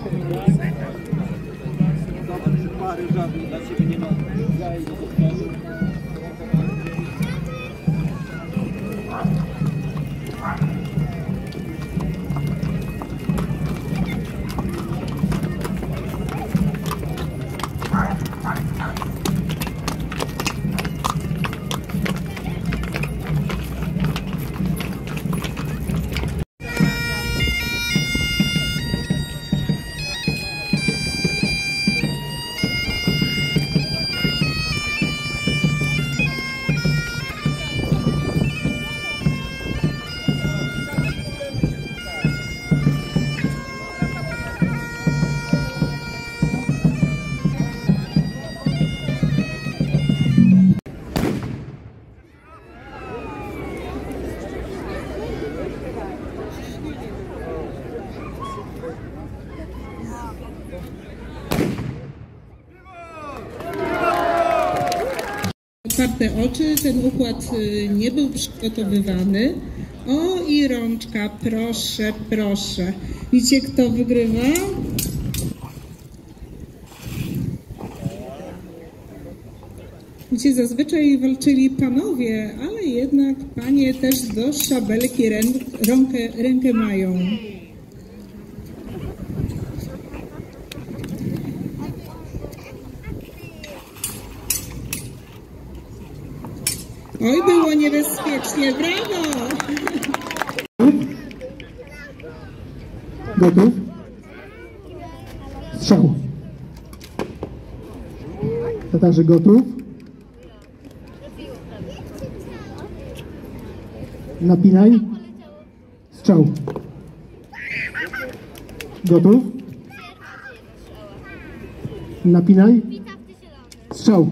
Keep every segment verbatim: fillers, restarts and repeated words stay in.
Pary żadnych dla ciebie nie ma. Ja idę do przodu. Otwarte oczy, ten układ nie był przygotowywany. O, i rączka, proszę, proszę. Widzicie, kto wygrywa? Widzicie, zazwyczaj walczyli panowie, ale jednak panie też do szabelki rę, rękę, rękę mają. Oj, było niebezpiecznie, brawo! Gotów? Strzał. Tatarzy gotów? Napinaj. Strzał. Gotów? Napinaj. Strzał.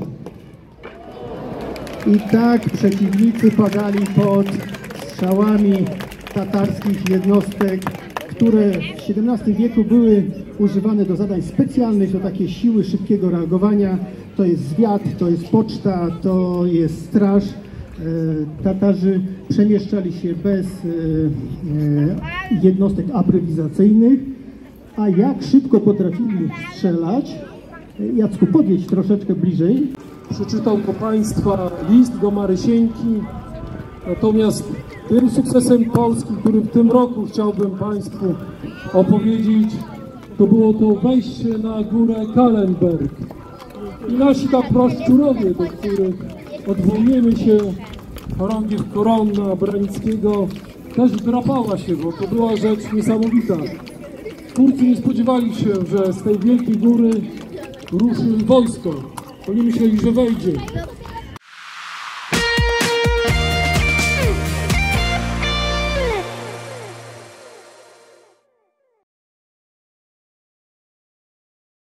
I tak przeciwnicy padali pod strzałami tatarskich jednostek, które w siedemnastym wieku były używane do zadań specjalnych, to takie siły szybkiego reagowania. To jest zwiad, to jest poczta, to jest straż. Tatarzy przemieszczali się bez jednostek aprowizacyjnych, a jak szybko potrafili strzelać, Jacku, podjedź troszeczkę bliżej. Przeczytał do Państwa list do Marysieńki, natomiast tym sukcesem Polski, który w tym roku chciałbym Państwu opowiedzieć, to było to wejście na górę Kahlenberg. I nasi tak proszczurowie, do których odwołujemy się, chorągiew Koronna, Branickiego, też drapała się, bo to była rzecz niesamowita. Turcy nie spodziewali się, że z tej wielkiej góry ruszy wojsko. Oni myśleli, że wejdzie.